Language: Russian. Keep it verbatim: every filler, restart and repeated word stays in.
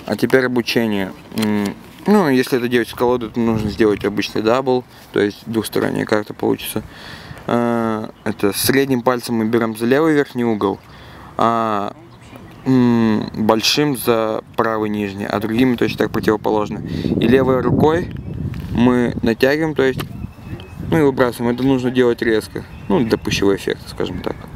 А теперь обучение. Ну, если это делать с колоды, то нужно сделать обычный дабл, то есть двухсторонняя карта получится. Это средним пальцем мы берем за левый верхний угол, а большим за правый нижний, а другими точно так противоположно. И левой рукой мы натягиваем, то есть, ну и выбрасываем. Это нужно делать резко, ну для пущего эффекта, скажем так.